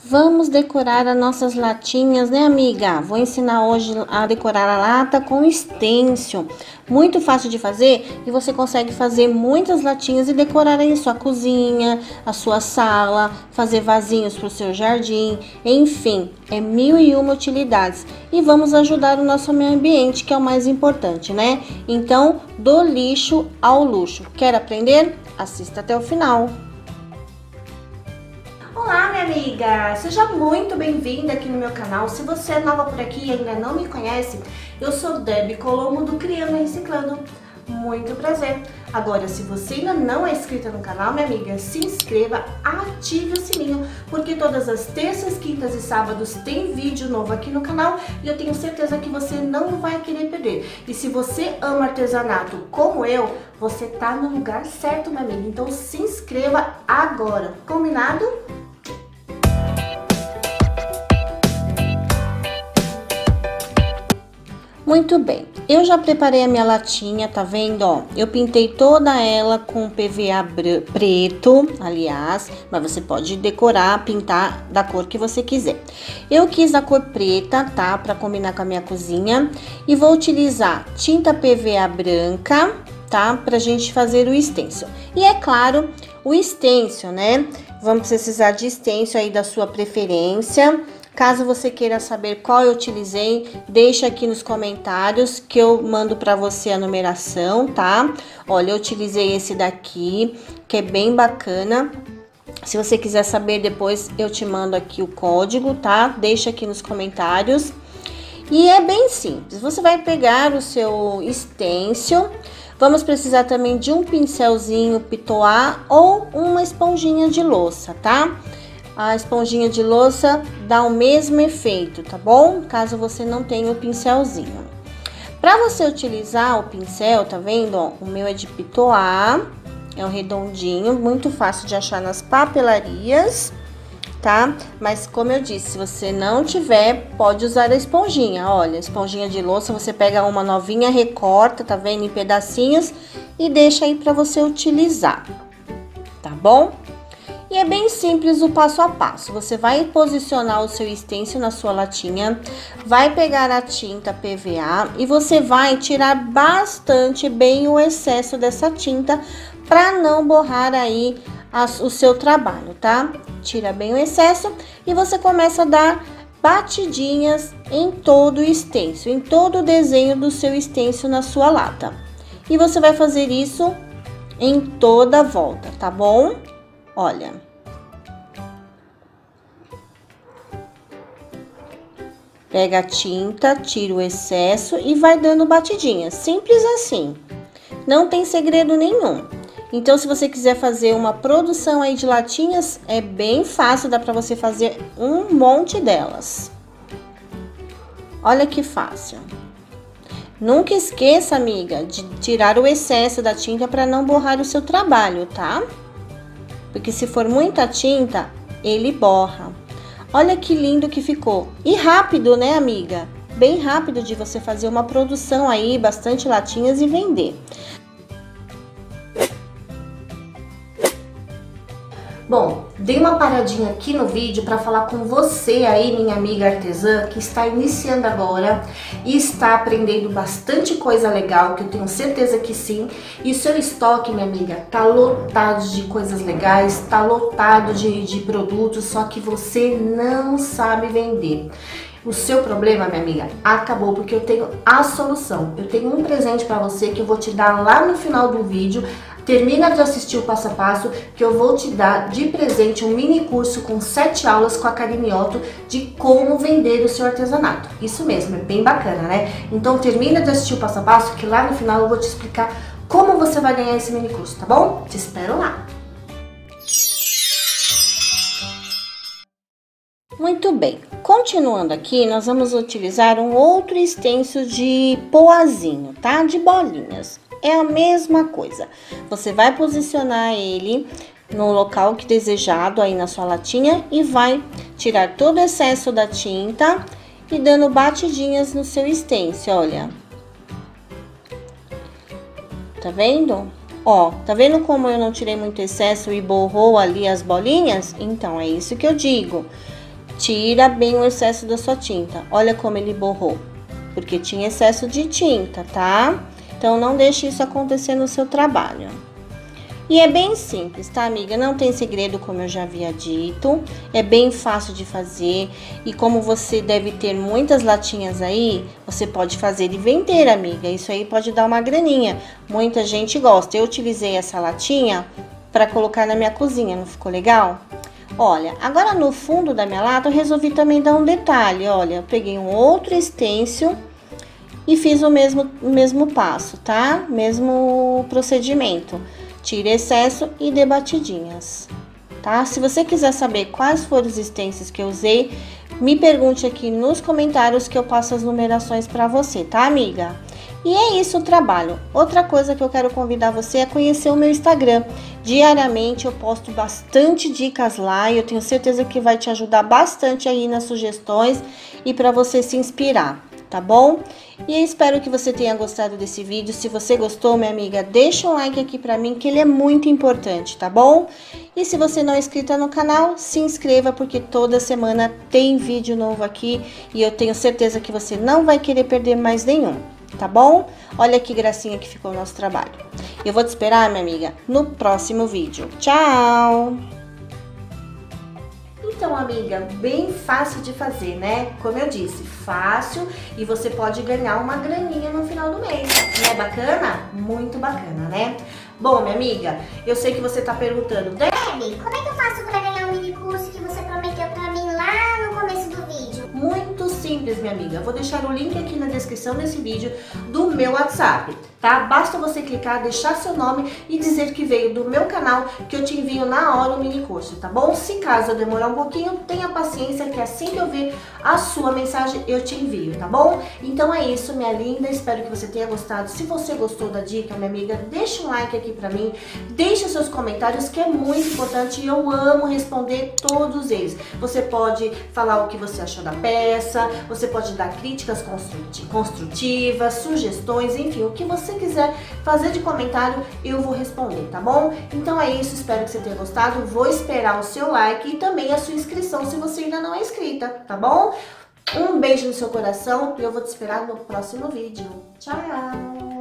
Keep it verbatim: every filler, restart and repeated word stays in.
Vamos decorar as nossas latinhas, né, amiga? Vou ensinar hoje a decorar a lata com stencil. Muito fácil de fazer e você consegue fazer muitas latinhas e decorar aí a sua cozinha, a sua sala, fazer vasinhos para o seu jardim, enfim, é mil e uma utilidades. E vamos ajudar o nosso meio ambiente, que é o mais importante, né? Então, do lixo ao luxo. Quer aprender? Assista até o final. Olá, minha amiga! Seja muito bem-vinda aqui no meu canal. Se você é nova por aqui e ainda não me conhece, eu sou Debbie Colombo do Criando e Reciclando. Muito prazer! Agora, se você ainda não é inscrita no canal, minha amiga, se inscreva, ative o sininho, porque todas as terças, quintas e sábados tem vídeo novo aqui no canal e eu tenho certeza que você não vai querer perder. E se você ama artesanato como eu, você tá no lugar certo, minha amiga. Então se inscreva agora, combinado? Muito bem, eu já preparei a minha latinha, tá vendo, ó? Eu pintei toda ela com P V A preto, aliás, mas você pode decorar, pintar da cor que você quiser. Eu quis a cor preta, tá? Pra combinar com a minha cozinha. E vou utilizar tinta P V A branca, tá? Pra gente fazer o stencil. E é claro, o stencil, né? Vamos precisar de stencil aí da sua preferência. Caso você queira saber qual eu utilizei, deixa aqui nos comentários que eu mando para você a numeração, tá? Olha, eu utilizei esse daqui, que é bem bacana. Se você quiser saber depois, eu te mando aqui o código, tá? Deixa aqui nos comentários. E é bem simples. Você vai pegar o seu stencil. Vamos precisar também de um pincelzinho pitoá ou uma esponjinha de louça, tá? A esponjinha de louça dá o mesmo efeito, tá bom? Caso você não tenha o pincelzinho. Para você utilizar o pincel, tá vendo? Ó, o meu é de pitoá, é um redondinho, muito fácil de achar nas papelarias, tá? Mas como eu disse, se você não tiver, pode usar a esponjinha. Olha, a esponjinha de louça, você pega uma novinha, recorta, tá vendo? Em pedacinhos e deixa aí para você utilizar, tá bom? E é bem simples o passo a passo. Você vai posicionar o seu stencil na sua latinha, vai pegar a tinta P V A e você vai tirar bastante bem o excesso dessa tinta para não borrar aí as, o seu trabalho, tá? Tira bem o excesso e você começa a dar batidinhas em todo o stencil, em todo o desenho do seu stencil na sua lata. E você vai fazer isso em toda a volta, tá bom? Olha, pega a tinta, tira o excesso e vai dando batidinha, simples assim, não tem segredo nenhum. Então, se você quiser fazer uma produção aí de latinhas, é bem fácil, dá pra você fazer um monte delas. Olha que fácil. Nunca esqueça, amiga, de tirar o excesso da tinta para não borrar o seu trabalho, tá? Porque se for muita tinta, ele borra. Olha que lindo que ficou. E rápido, né, amiga? Bem rápido de você fazer uma produção aí, bastante latinhas e vender. Bom, dei uma paradinha aqui no vídeo para falar com você aí, minha amiga artesã, que está iniciando agora e está aprendendo bastante coisa legal, que eu tenho certeza que sim. E o seu estoque, minha amiga, tá lotado de coisas legais, tá lotado de, de produtos, só que você não sabe vender. O seu problema, minha amiga, acabou, porque eu tenho a solução. Eu tenho um presente para você que eu vou te dar lá no final do vídeo. Termina de assistir o passo a passo, que eu vou te dar de presente um mini curso com sete aulas com a Karine Otto de como vender o seu artesanato. Isso mesmo, é bem bacana, né? Então termina de assistir o passo a passo, que lá no final eu vou te explicar como você vai ganhar esse mini curso, tá bom? Te espero lá! Muito bem, continuando aqui, nós vamos utilizar um outro stencil de poazinho, tá? De bolinhas. É a mesma coisa. Você vai posicionar ele no local que desejado aí na sua latinha e vai tirar todo o excesso da tinta e dando batidinhas no seu stencil, olha. Tá vendo? Ó, tá vendo como eu não tirei muito excesso e borrou ali as bolinhas? Então, é isso que eu digo. tira bem o excesso da sua tinta. Olha como ele borrou, porque tinha excesso de tinta, tá? Então, não deixe isso acontecer no seu trabalho. E é bem simples, tá, amiga? Não tem segredo, como eu já havia dito. É bem fácil de fazer. E como você deve ter muitas latinhas aí, você pode fazer e vender, amiga. Isso aí pode dar uma graninha. Muita gente gosta. Eu utilizei essa latinha para colocar na minha cozinha, não ficou legal? Olha, agora no fundo da minha lata eu resolvi também dar um detalhe. Olha, eu peguei um outro stencil e fiz o mesmo, o mesmo passo, tá? Mesmo procedimento. Tire excesso e dê batidinhas, tá? Se você quiser saber quais foram os stencils que eu usei, me pergunte aqui nos comentários que eu passo as numerações para você, tá, amiga? E é isso o trabalho. Outra coisa que eu quero convidar você é conhecer o meu Instagram. Diariamente eu posto bastante dicas lá e eu tenho certeza que vai te ajudar bastante aí nas sugestões e para você se inspirar, tá bom? E eu espero que você tenha gostado desse vídeo. Se você gostou, minha amiga, deixa um like aqui pra mim, que ele é muito importante, tá bom? E se você não é inscrita no canal, se inscreva, porque toda semana tem vídeo novo aqui e eu tenho certeza que você não vai querer perder mais nenhum, tá bom? Olha que gracinha que ficou o nosso trabalho. Eu vou te esperar, minha amiga, no próximo vídeo. Tchau! Então, amiga, bem fácil de fazer, né? Como eu disse, fácil e você pode ganhar uma graninha no final do mês. Não é bacana? Muito bacana, né? Bom, minha amiga, eu sei que você tá perguntando, Debbie, como é que eu faço pra ganhar o mini curso que você prometeu pra mim lá no começo do vídeo? Muito simples, minha amiga. Eu vou deixar o link aqui na descrição desse vídeo do meu WhatsApp, tá? Basta você clicar, deixar seu nome e dizer que veio do meu canal, que eu te envio na hora o mini curso, tá bom? Se caso eu demorar um pouquinho, tenha paciência, que assim que eu ver a sua mensagem, eu te envio, tá bom? Então é isso, minha linda. Espero que você tenha gostado. Se você gostou da dica, minha amiga, deixa um like aqui pra mim, deixa seus comentários, que é muito importante e eu amo responder todos eles. Você pode falar o que você achou da peça, você pode dar críticas construtivas, sugestões, enfim, o que você quiser fazer de comentário, eu vou responder, tá bom? Então é isso, espero que você tenha gostado, vou esperar o seu like e também a sua inscrição se você ainda não é inscrita, tá bom? Um beijo no seu coração e eu vou te esperar no próximo vídeo. Tchau!